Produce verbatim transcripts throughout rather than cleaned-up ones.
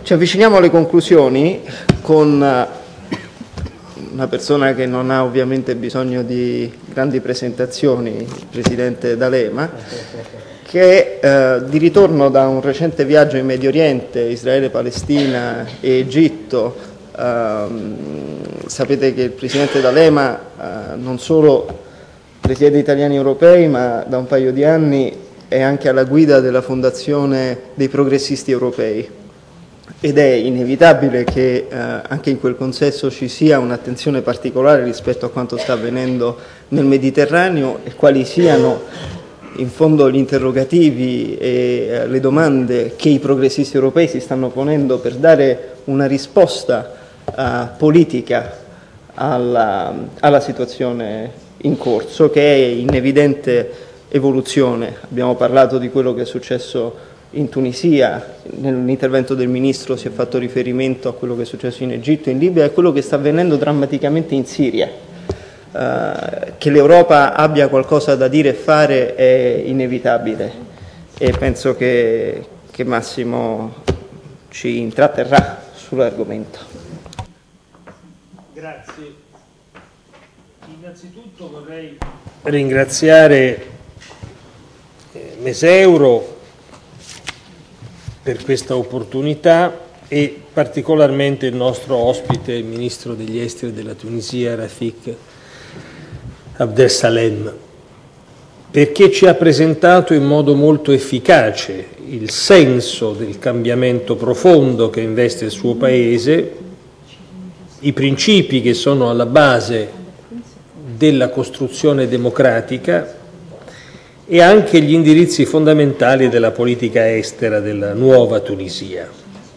Ci avviciniamo alle conclusioni con una persona che non ha ovviamente bisogno di grandi presentazioni, il Presidente D'Alema, che è eh, di ritorno da un recente viaggio in Medio Oriente, Israele, Palestina e Egitto. Eh, sapete che il Presidente D'Alema eh, non solo presiede Italiani Europei, ma da un paio di anni è anche alla guida della Fondazione dei Progressisti Europei. Ed è inevitabile che eh, anche in quel consesso ci sia un'attenzione particolare rispetto a quanto sta avvenendo nel Mediterraneo e quali siano in fondo gli interrogativi e eh, le domande che i progressisti europei si stanno ponendo per dare una risposta eh, politica alla, alla situazione in corso, che è in evidente evoluzione. Abbiamo parlato di quello che è successo in Tunisia, nell'intervento del Ministro si è fatto riferimento a quello che è successo in Egitto, in Libia e a quello che sta avvenendo drammaticamente in Siria. Uh, che l'Europa abbia qualcosa da dire e fare è inevitabile e penso che, che Massimo ci intratterrà sull'argomento. Grazie. Innanzitutto vorrei ringraziare Meseuro per questa opportunità e particolarmente il nostro ospite, il Ministro degli Esteri della Tunisia, Rafik Abdessalem, perché ci ha presentato in modo molto efficace il senso del cambiamento profondo che investe il suo Paese, i principi che sono alla base della costruzione democratica e anche gli indirizzi fondamentali della politica estera della nuova Tunisia.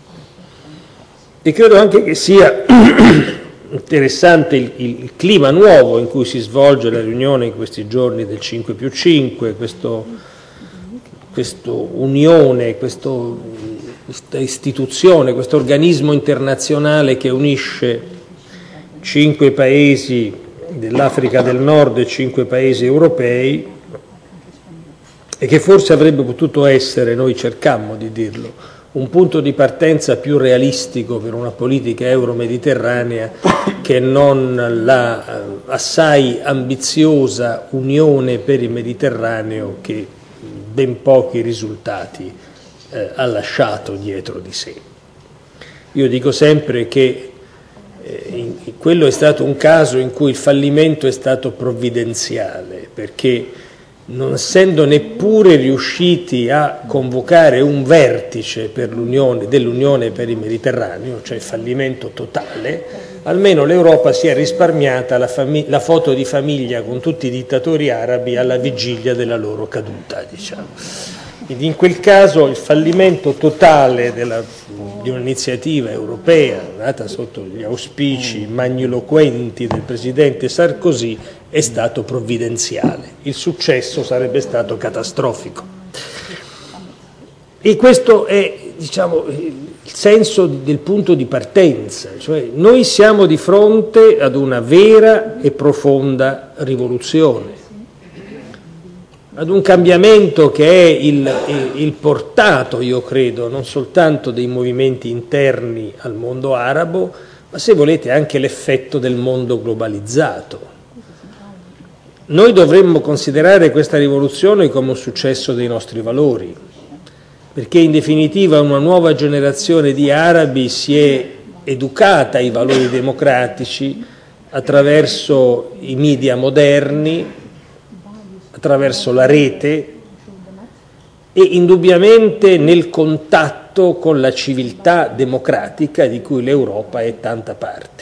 E credo anche che sia interessante il, il clima nuovo in cui si svolge la riunione in questi giorni del cinque più cinque, questo, questo unione, questo, questa istituzione, questo organismo internazionale che unisce cinque paesi dell'Africa del Nord e cinque paesi europei, e che forse avrebbe potuto essere, noi cercammo di dirlo, un punto di partenza più realistico per una politica euro-mediterranea che non la assai ambiziosa Unione per il Mediterraneo che ben pochi risultati eh, ha lasciato dietro di sé. Io dico sempre che eh, in, quello è stato un caso in cui il fallimento è stato provvidenziale, perché non essendo neppure riusciti a convocare un vertice per l'Unione, dell'Unione per il Mediterraneo, cioè fallimento totale, almeno l'Europa si è risparmiata la, la foto di famiglia con tutti i dittatori arabi alla vigilia della loro caduta, diciamo. Quindi in quel caso il fallimento totale della, di un'iniziativa europea nata sotto gli auspici magniloquenti del Presidente Sarkozy è stato provvidenziale. Il successo sarebbe stato catastrofico. E questo è, diciamo, il senso del punto di partenza, cioè noi siamo di fronte ad una vera e profonda rivoluzione, ad un cambiamento che è il, il portato, io credo, non soltanto dei movimenti interni al mondo arabo, ma se volete anche l'effetto del mondo globalizzato. Noi dovremmo considerare questa rivoluzione come un successo dei nostri valori, perché in definitiva una nuova generazione di arabi si è educata ai valori democratici attraverso i media moderni, attraverso la rete e indubbiamente nel contatto con la civiltà democratica di cui l'Europa è tanta parte.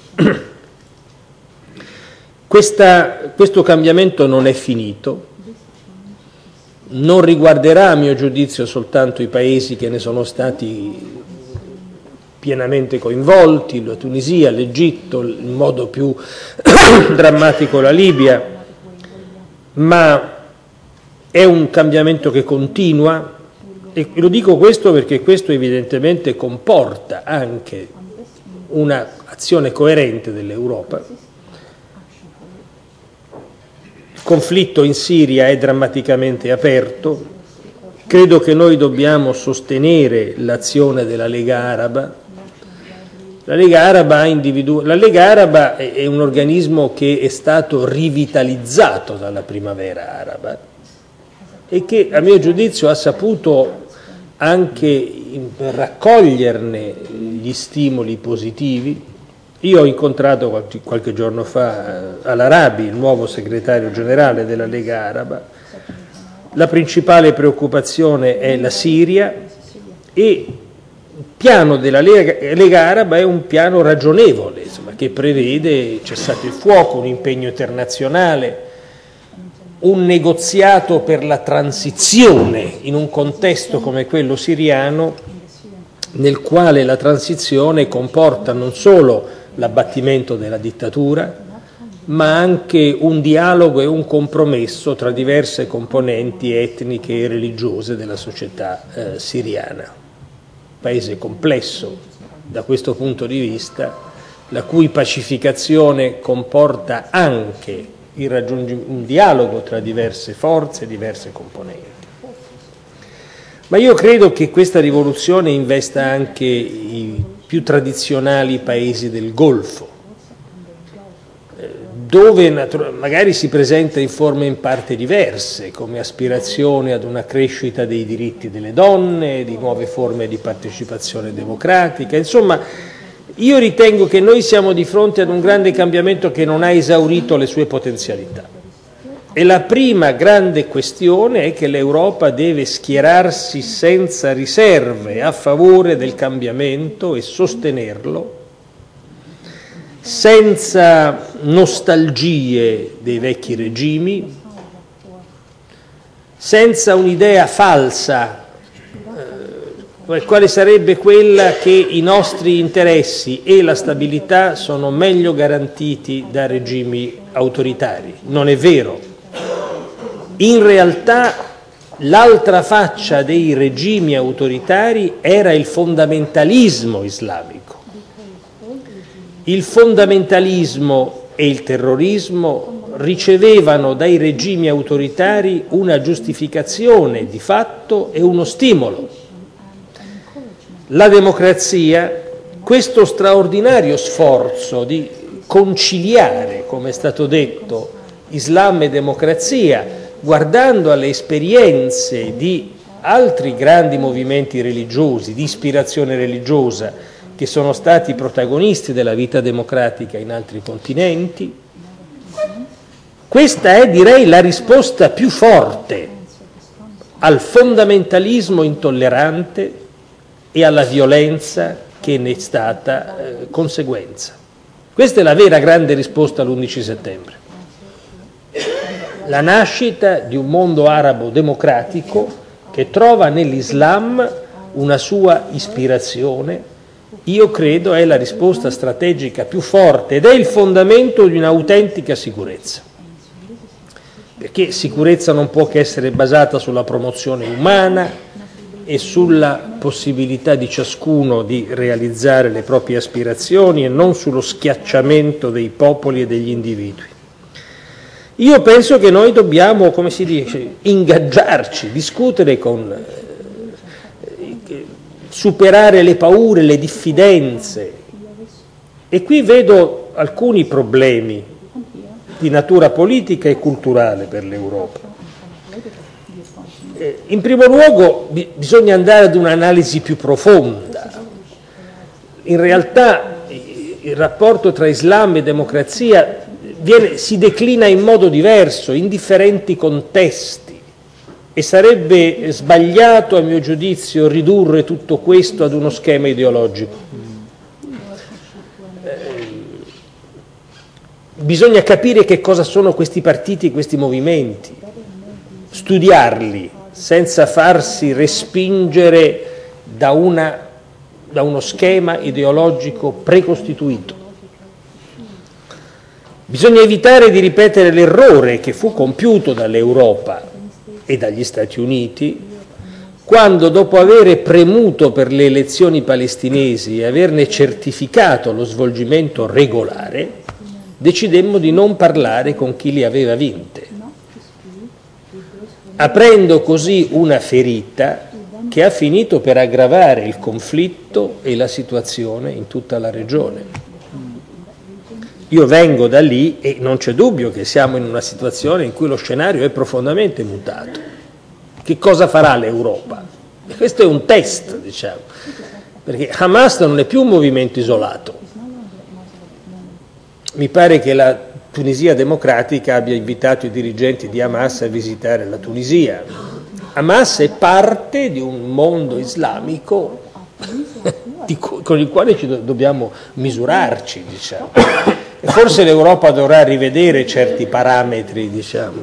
Questa, questo cambiamento non è finito, non riguarderà a mio giudizio soltanto i paesi che ne sono stati pienamente coinvolti, la Tunisia, l'Egitto, in modo più drammatico la Libia, ma è un cambiamento che continua e lo dico questo perché questo evidentemente comporta anche un'azione coerente dell'Europa. Il conflitto in Siria è drammaticamente aperto, Credo che noi dobbiamo sostenere l'azione della Lega Araba. La Lega Araba, ha individu- la Lega Araba è, è un organismo che è stato rivitalizzato dalla primavera araba e che, a mio giudizio, ha saputo anche in, raccoglierne gli stimoli positivi. Io ho incontrato qualche, qualche giorno fa Al-Arabi, il nuovo segretario generale della Lega Araba. La principale preoccupazione è la Siria e il piano della Lega, Lega Araba è un piano ragionevole, insomma, che prevede cessate il fuoco, un impegno internazionale, un negoziato per la transizione in un contesto come quello siriano, nel quale la transizione comporta non solo l'abbattimento della dittatura, ma anche un dialogo e un compromesso tra diverse componenti etniche e religiose della società eh, siriana. Paese complesso da questo punto di vista, la cui pacificazione comporta anche il raggiungimento, un dialogo tra diverse forze e diverse componenti. Ma io credo che questa rivoluzione investa anche i più tradizionali paesi del Golfo, dove magari si presenta in forme in parte diverse, come aspirazione ad una crescita dei diritti delle donne, di nuove forme di partecipazione democratica. Insomma, io ritengo che noi siamo di fronte ad un grande cambiamento che non ha esaurito le sue potenzialità. E la prima grande questione è che l'Europa deve schierarsi senza riserve a favore del cambiamento e sostenerlo, senza nostalgie dei vecchi regimi, senza un'idea falsa, eh, quale sarebbe quella che i nostri interessi e la stabilità sono meglio garantiti da regimi autoritari. Non è vero. In realtà l'altra faccia dei regimi autoritari era il fondamentalismo islamico. Il fondamentalismo e il terrorismo ricevevano dai regimi autoritari una giustificazione di fatto e uno stimolo. La democrazia, questo straordinario sforzo di conciliare, come è stato detto, Islam e democrazia, guardando alle esperienze di altri grandi movimenti religiosi, di ispirazione religiosa, che sono stati protagonisti della vita democratica in altri continenti. Questa è, direi, la risposta più forte al fondamentalismo intollerante e alla violenza che ne è stata eh, conseguenza. Questa è la vera grande risposta all'undici settembre. La nascita di un mondo arabo democratico che trova nell'Islam una sua ispirazione. Io credo è la risposta strategica più forte ed è il fondamento di un'autentica sicurezza, perché sicurezza non può che essere basata sulla promozione umana e sulla possibilità di ciascuno di realizzare le proprie aspirazioni e non sullo schiacciamento dei popoli e degli individui. Io penso che noi dobbiamo, come si dice, ingaggiarci, discutere con superare le paure, le diffidenze. E qui vedo alcuni problemi di natura politica e culturale per l'Europa. In primo luogo bisogna andare ad un'analisi più profonda. In realtà il rapporto tra Islam e democrazia viene, si declina in modo diverso, in differenti contesti. E sarebbe sbagliato, a mio giudizio, ridurre tutto questo ad uno schema ideologico. Eh, bisogna capire che cosa sono questi partiti e questi movimenti, studiarli senza farsi respingere da, una, da uno schema ideologico precostituito. Bisogna evitare di ripetere l'errore che fu compiuto dall'Europa e dagli Stati Uniti, quando dopo avere premuto per le elezioni palestinesi e averne certificato lo svolgimento regolare, decidemmo di non parlare con chi le aveva vinte. aprendo così una ferita che ha finito per aggravare il conflitto e la situazione in tutta la regione. Io vengo da lì e non c'è dubbio che siamo in una situazione in cui lo scenario è profondamente mutato. Che cosa farà l'Europa? E questo è un test, diciamo, perché Hamas non è più un movimento isolato. Mi pare che la Tunisia democratica abbia invitato i dirigenti di Hamas a visitare la Tunisia. Hamas è parte di un mondo islamico di co- con il quale ci do- dobbiamo misurarci, diciamo. E forse l'Europa dovrà rivedere certi parametri, diciamo,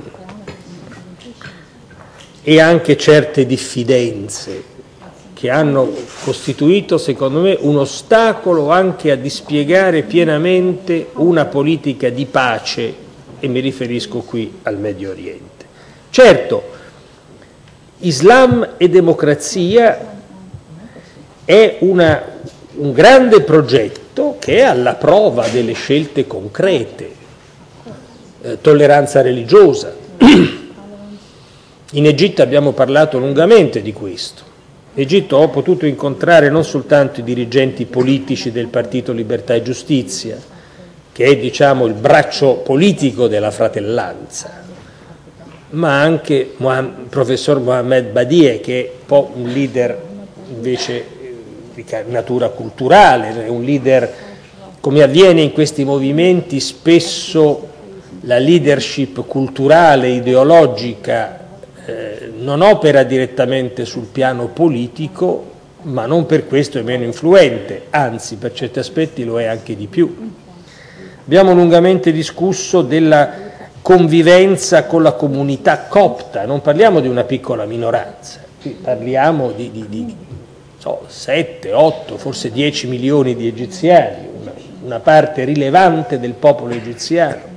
e anche certe diffidenze che hanno costituito, secondo me, un ostacolo anche a dispiegare pienamente una politica di pace, e mi riferisco qui al Medio Oriente. Certo, Islam e democrazia è una, un grande progetto che è alla prova delle scelte concrete, eh, tolleranza religiosa. In Egitto abbiamo parlato lungamente di questo. In Egitto ho potuto incontrare non soltanto i dirigenti politici del Partito Libertà e Giustizia, che è, diciamo, il braccio politico della fratellanza, ma anche il professor Mohamed Badie, che è un po' un leader invece di natura culturale, è un leader, come avviene in questi movimenti, spesso la leadership culturale, ideologica, eh, non opera direttamente sul piano politico, ma non per questo è meno influente, anzi per certi aspetti lo è anche di più. Abbiamo lungamente discusso della convivenza con la comunità copta, non parliamo di una piccola minoranza, qui parliamo di, di, di so, sette, otto, forse dieci milioni di egiziani, una, una parte rilevante del popolo egiziano.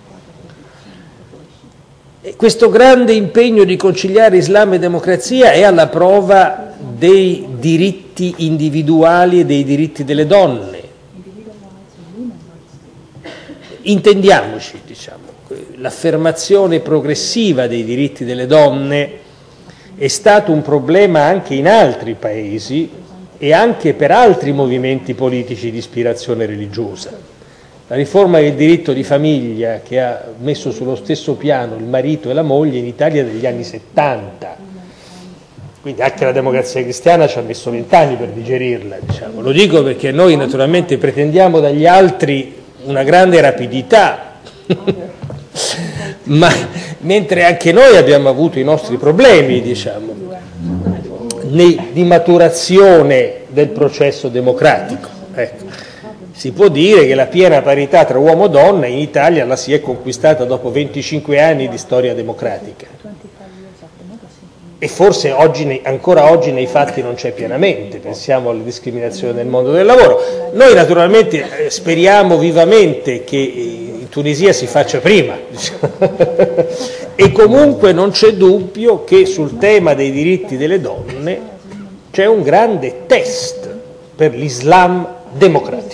E questo grande impegno di conciliare Islam e democrazia è alla prova dei diritti individuali e dei diritti delle donne. Intendiamoci, diciamo, l'affermazione progressiva dei diritti delle donne è stato un problema anche in altri paesi e anche per altri movimenti politici di ispirazione religiosa. La riforma del diritto di famiglia, che ha messo sullo stesso piano il marito e la moglie, in Italia degli anni settanta, quindi anche la Democrazia Cristiana ci ha messo vent'anni per digerirla, diciamo. Lo dico perché noi naturalmente pretendiamo dagli altri una grande rapidità, ma mentre anche noi abbiamo avuto i nostri problemi, diciamo, di maturazione del processo democratico. Ecco. Si può dire che la piena parità tra uomo e donna in Italia la si è conquistata dopo venticinque anni di storia democratica. E forse oggi, ancora oggi nei fatti non c'è pienamente, pensiamo alle discriminazioni nel mondo del lavoro. Noi naturalmente speriamo vivamente che in Tunisia si faccia prima, diciamo. E comunque non c'è dubbio che sul tema dei diritti delle donne c'è un grande test per l'Islam democratico.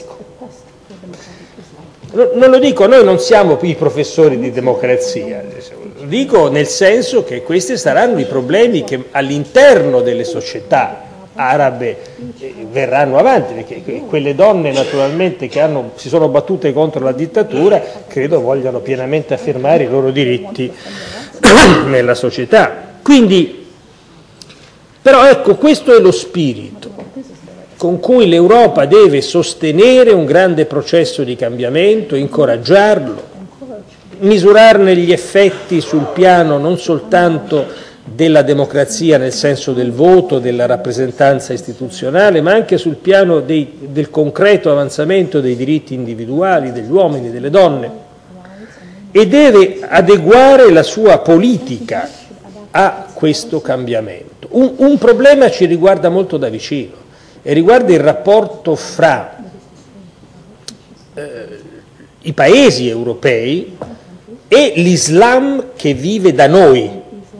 Non lo dico, noi non siamo i professori di democrazia, lo dico nel senso che questi saranno i problemi che all'interno delle società arabe verranno avanti, perché quelle donne naturalmente che hanno, si sono battute contro la dittatura credo vogliano pienamente affermare i loro diritti nella società. Quindi, però ecco, questo è lo spirito con cui l'Europa deve sostenere un grande processo di cambiamento, incoraggiarlo, misurarne gli effetti sul piano non soltanto della democrazia nel senso del voto, della rappresentanza istituzionale, ma anche sul piano dei, del concreto avanzamento dei diritti individuali degli uomini e delle donne, e deve adeguare la sua politica a questo cambiamento. Un, un problema ci riguarda molto da vicino, e riguarda il rapporto fra eh, i paesi europei e l'Islam che vive da noi,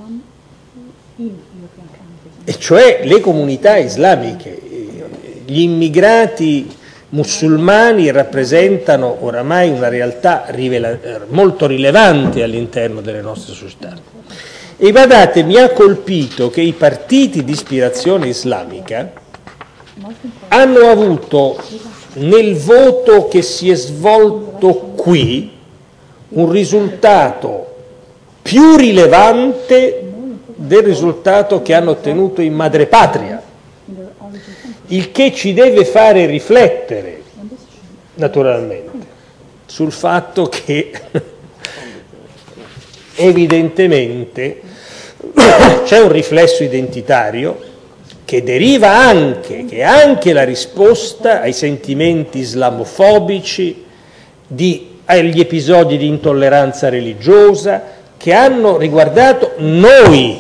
e cioè le comunità islamiche. Gli immigrati musulmani rappresentano oramai una realtà rivela- molto rilevante all'interno delle nostre società. E guardate, mi ha colpito che i partiti di ispirazione islamica hanno avuto nel voto che si è svolto qui un risultato più rilevante del risultato che hanno ottenuto in madrepatria, il che ci deve fare riflettere, naturalmente, sul fatto che evidentemente c'è un riflesso identitario che deriva anche, che è anche la risposta ai sentimenti islamofobici, di, agli episodi di intolleranza religiosa che hanno riguardato noi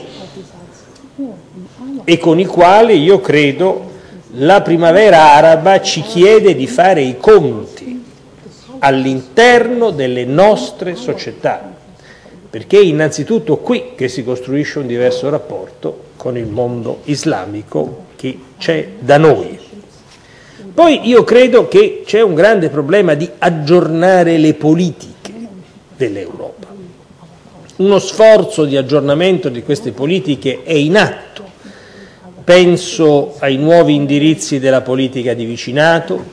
e con i quali io credo la primavera araba ci chiede di fare i conti all'interno delle nostre società, perché è innanzitutto qui che si costruisce un diverso rapporto con il mondo islamico che c'è da noi. Poi io credo che c'è un grande problema di aggiornare le politiche dell'Europa. Uno sforzo di aggiornamento di queste politiche è in atto. Penso ai nuovi indirizzi della politica di vicinato,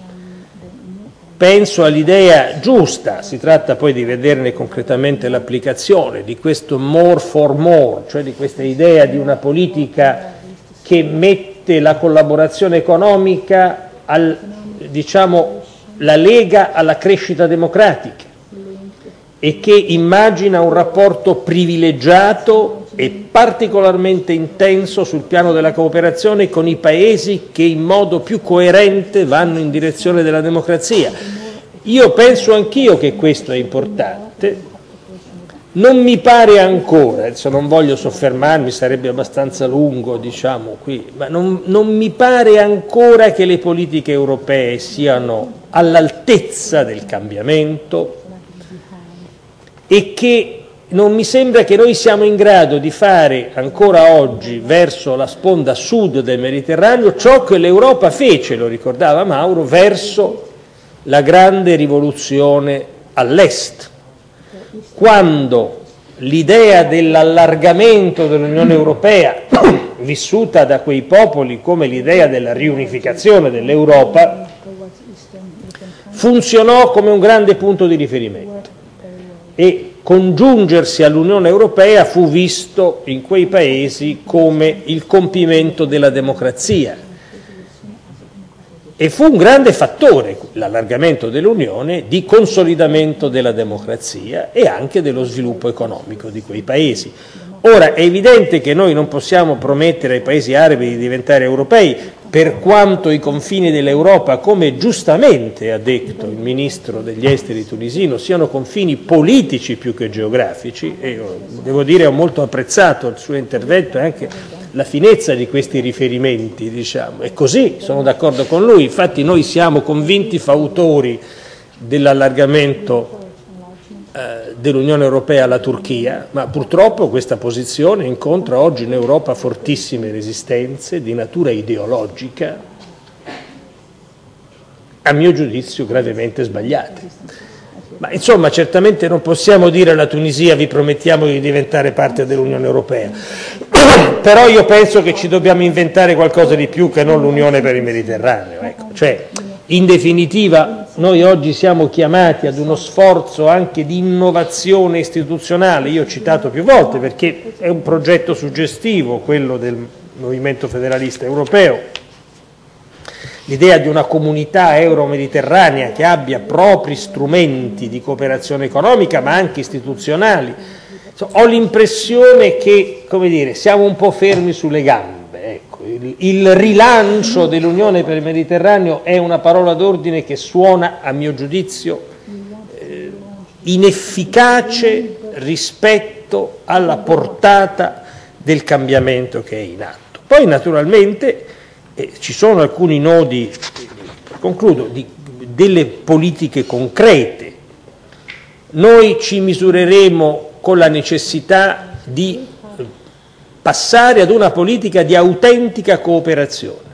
penso all'idea giusta, si tratta poi di vederne concretamente l'applicazione, di questo more for more, cioè di questa idea di una politica che mette la collaborazione economica, al, diciamo, la lega alla crescita democratica e che immagina un rapporto privilegiato e particolarmente intenso sul piano della cooperazione con i paesi che in modo più coerente vanno in direzione della democrazia. Io penso anch'io che questo è importante, non mi pare ancora, adesso non voglio soffermarmi, sarebbe abbastanza lungo, diciamo qui, ma non, non mi pare ancora che le politiche europee siano all'altezza del cambiamento e che non mi sembra che noi siamo in grado di fare ancora oggi verso la sponda sud del Mediterraneo ciò che l'Europa fece, lo ricordava Mauro, verso la grande rivoluzione all'est, quando l'idea dell'allargamento dell'Unione Europea, vissuta da quei popoli come l'idea della riunificazione dell'Europa, funzionò come un grande punto di riferimento e congiungersi all'Unione Europea fu visto in quei paesi come il compimento della democrazia e fu un grande fattore, l'allargamento dell'Unione, di consolidamento della democrazia e anche dello sviluppo economico di quei paesi. Ora, è evidente che noi non possiamo promettere ai paesi arabi di diventare europei, per quanto i confini dell'Europa, come giustamente ha detto il ministro degli esteri tunisino, siano confini politici più che geografici, e io devo dire ho molto apprezzato il suo intervento e anche la finezza di questi riferimenti, diciamo, e così sono d'accordo con lui. Infatti noi siamo convinti fautori dell'allargamento eh, dell'Unione Europea alla Turchia, ma purtroppo questa posizione incontra oggi in Europa fortissime resistenze di natura ideologica, a mio giudizio gravemente sbagliate. Ma insomma, certamente non possiamo dire alla Tunisia vi promettiamo di diventare parte dell'Unione Europea, però io penso che ci dobbiamo inventare qualcosa di più che non l'Unione per il Mediterraneo. Ecco. Cioè, in definitiva, noi oggi siamo chiamati ad uno sforzo anche di innovazione istituzionale, io ho citato più volte perché è un progetto suggestivo quello del Movimento Federalista Europeo, l'idea di una comunità euro-mediterranea che abbia propri strumenti di cooperazione economica ma anche istituzionali. Insomma, ho l'impressione che, come dire, siamo un po' fermi sulle gambe. Ecco. Il, il rilancio dell'Unione per il Mediterraneo è una parola d'ordine che suona, a mio giudizio, eh, inefficace rispetto alla portata del cambiamento che è in atto. Poi naturalmente Eh, ci sono alcuni nodi, concludo, di, delle politiche concrete. Noi ci misureremo con la necessità di passare ad una politica di autentica cooperazione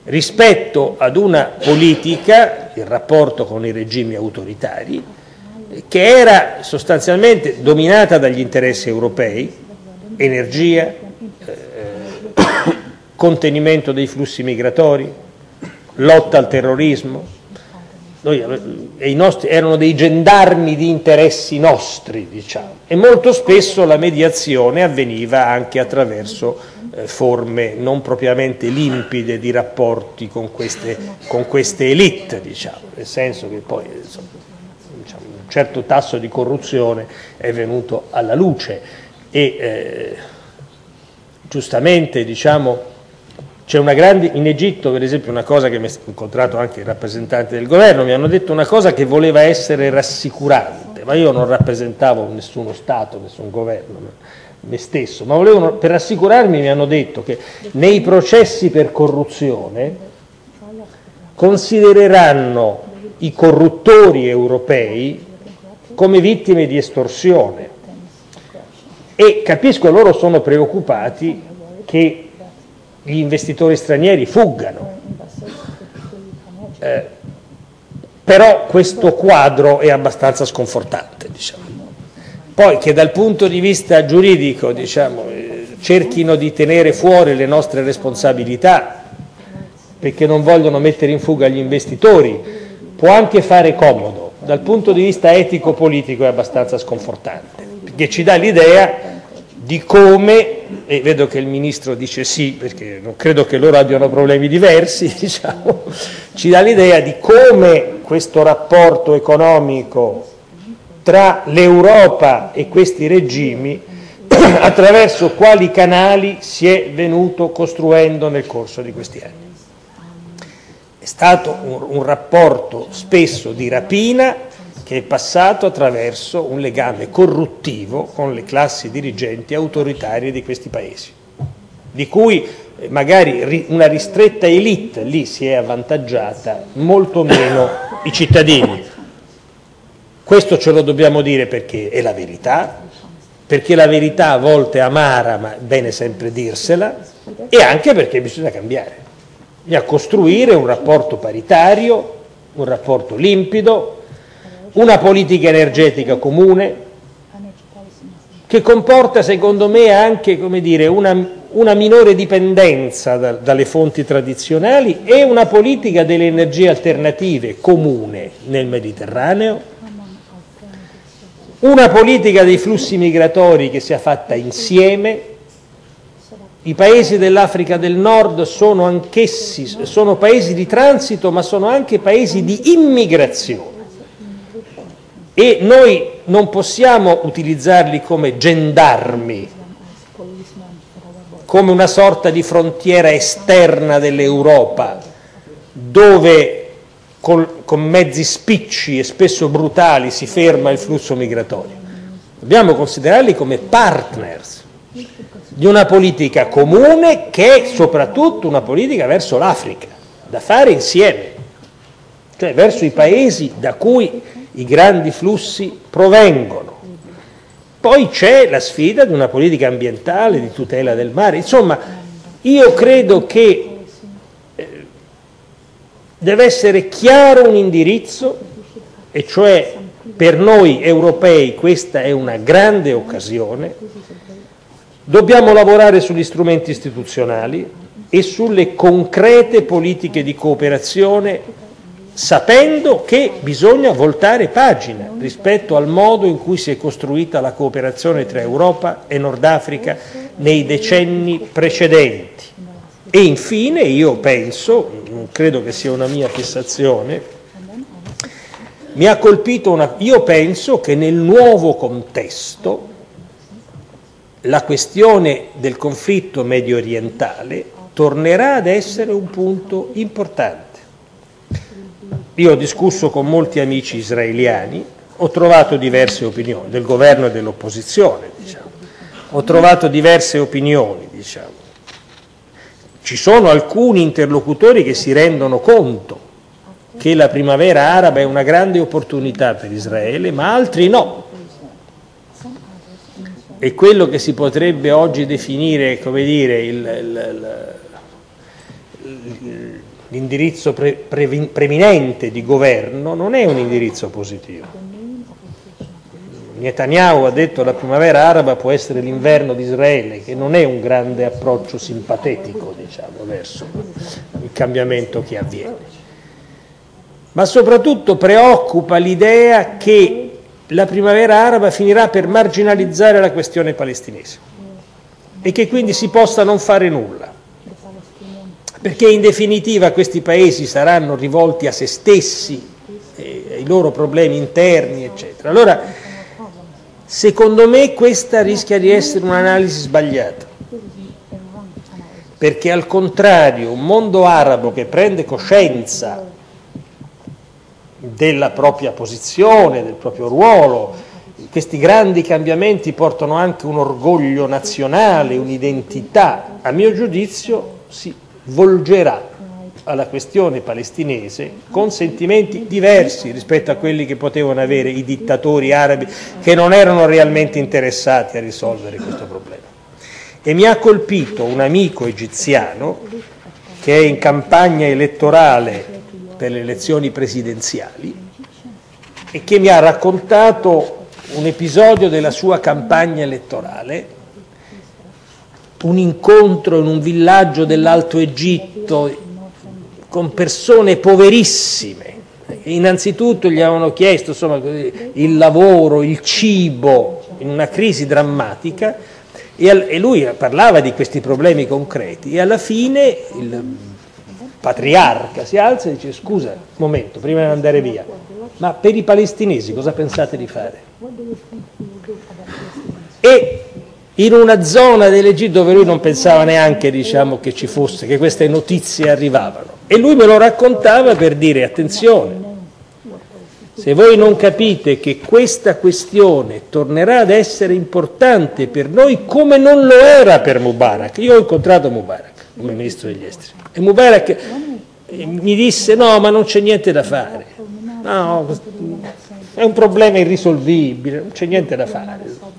rispetto ad una politica, il rapporto con i regimi autoritari, che era sostanzialmente dominata dagli interessi europei, energia, eh, contenimento dei flussi migratori, lotta al terrorismo. Noi, e i nostri erano dei gendarmi di interessi nostri, diciamo, e molto spesso la mediazione avveniva anche attraverso eh, forme non propriamente limpide di rapporti con queste, con queste elite, diciamo, nel senso che poi insomma, diciamo, un certo tasso di corruzione è venuto alla luce e eh, giustamente, diciamo, c'è una grande, in Egitto per esempio, una cosa che mi ho incontrato anche i rappresentanti del governo, mi hanno detto una cosa che voleva essere rassicurante, ma io non rappresentavo nessuno Stato, nessun governo, me stesso, ma volevano, per rassicurarmi mi hanno detto che nei processi per corruzione considereranno i corruttori europei come vittime di estorsione e capisco loro sono preoccupati che gli investitori stranieri fuggano, eh, però questo quadro è abbastanza sconfortante, diciamo. Poi che dal punto di vista giuridico, diciamo, eh, cerchino di tenere fuori le nostre responsabilità perché non vogliono mettere in fuga gli investitori, può anche fare comodo, dal punto di vista etico-politico è abbastanza sconfortante, perché ci dà l'idea di come, e vedo che il Ministro dice sì, perché non credo che loro abbiano problemi diversi, diciamo, ci dà l'idea di come questo rapporto economico tra l'Europa e questi regimi, attraverso quali canali si è venuto costruendo nel corso di questi anni. È stato un, un rapporto spesso di rapina, che è passato attraverso un legame corruttivo con le classi dirigenti autoritarie di questi paesi, di cui magari una ristretta elite lì si è avvantaggiata, molto meno i cittadini. Questo ce lo dobbiamo dire perché è la verità, perché la verità a volte è amara, ma è bene sempre dirsela, e anche perché bisogna cambiare, bisogna costruire un rapporto paritario, un rapporto limpido, una politica energetica comune che comporta secondo me anche, come dire, una, una minore dipendenza da, dalle fonti tradizionali e una politica delle energie alternative comune nel Mediterraneo, una politica dei flussi migratori che sia fatta insieme. I paesi dell'Africa del Nord sono anch'essi, sono paesi di transito ma sono anche paesi di immigrazione. E noi non possiamo utilizzarli come gendarmi, come una sorta di frontiera esterna dell'Europa, dove con, con mezzi spicci e spesso brutali si ferma il flusso migratorio. Dobbiamo considerarli come partners di una politica comune che è soprattutto una politica verso l'Africa, da fare insieme, cioè verso i paesi da cui i grandi flussi provengono. Poi c'è la sfida di una politica ambientale, di tutela del mare. Insomma, io credo che eh, deve essere chiaro un indirizzo, e cioè per noi europei questa è una grande occasione. Dobbiamo lavorare sugli strumenti istituzionali e sulle concrete politiche di cooperazione, sapendo che bisogna voltare pagina rispetto al modo in cui si è costruita la cooperazione tra Europa e Nord Africa nei decenni precedenti. E infine io penso, non credo che sia una mia fissazione, mi ha colpito una, io penso che nel nuovo contesto la questione del conflitto medio orientale tornerà ad essere un punto importante. Io ho discusso con molti amici israeliani, ho trovato diverse opinioni, del governo e dell'opposizione, diciamo. Ho trovato diverse opinioni, diciamo. Ci sono alcuni interlocutori che si rendono conto che la primavera araba è una grande opportunità per Israele, ma altri no. E quello che si potrebbe oggi definire, come dire, il, il, il, il l'indirizzo pre, pre, preminente di governo non è un indirizzo positivo. Netanyahu ha detto che la primavera araba può essere l'inverno di Israele, che non è un grande approccio simpatetico, diciamo, verso il cambiamento che avviene. Ma soprattutto preoccupa l'idea che la primavera araba finirà per marginalizzare la questione palestinese e che quindi si possa non fare nulla, perché in definitiva questi paesi saranno rivolti a se stessi, eh, ai loro problemi interni, eccetera. Allora, secondo me questa rischia di essere un'analisi sbagliata, perché al contrario un mondo arabo che prende coscienza della propria posizione, del proprio ruolo, questi grandi cambiamenti portano anche un orgoglio nazionale, un'identità, a mio giudizio si volgerà alla questione palestinese con sentimenti diversi rispetto a quelli che potevano avere i dittatori arabi che non erano realmente interessati a risolvere questo problema. E mi ha colpito un amico egiziano che è in campagna elettorale per le elezioni presidenziali e che mi ha raccontato un episodio della sua campagna elettorale, un incontro in un villaggio dell'Alto Egitto con persone poverissime. Innanzitutto gli avevano chiesto insomma, il lavoro, il cibo, in una crisi drammatica, e lui parlava di questi problemi concreti e alla fine il patriarca si alza e dice: scusa, un momento, prima di andare via, ma per i palestinesi cosa pensate di fare? E in una zona dell'Egitto dove lui non pensava neanche, diciamo, che ci fosse, che queste notizie arrivavano. E lui me lo raccontava per dire: attenzione, se voi non capite che questa questione tornerà ad essere importante per noi come non lo era per Mubarak. Io ho incontrato Mubarak come ministro degli esteri e Mubarak mi disse: no, ma non c'è niente da fare, no, è un problema irrisolvibile, non c'è niente da fare.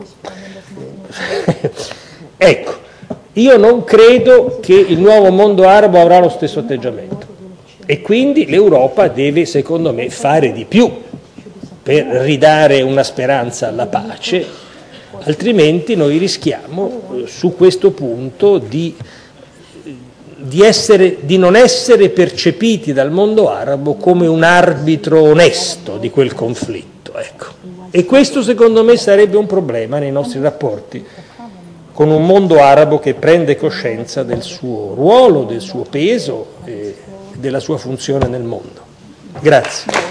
Ecco, io non credo che il nuovo mondo arabo avrà lo stesso atteggiamento e quindi l'Europa deve, secondo me, fare di più per ridare una speranza alla pace, altrimenti noi rischiamo su questo punto di, di, essere, di non essere percepiti dal mondo arabo come un arbitro onesto di quel conflitto. Ecco. E questo secondo me sarebbe un problema nei nostri rapporti con un mondo arabo che prende coscienza del suo ruolo, del suo peso e della sua funzione nel mondo. Grazie.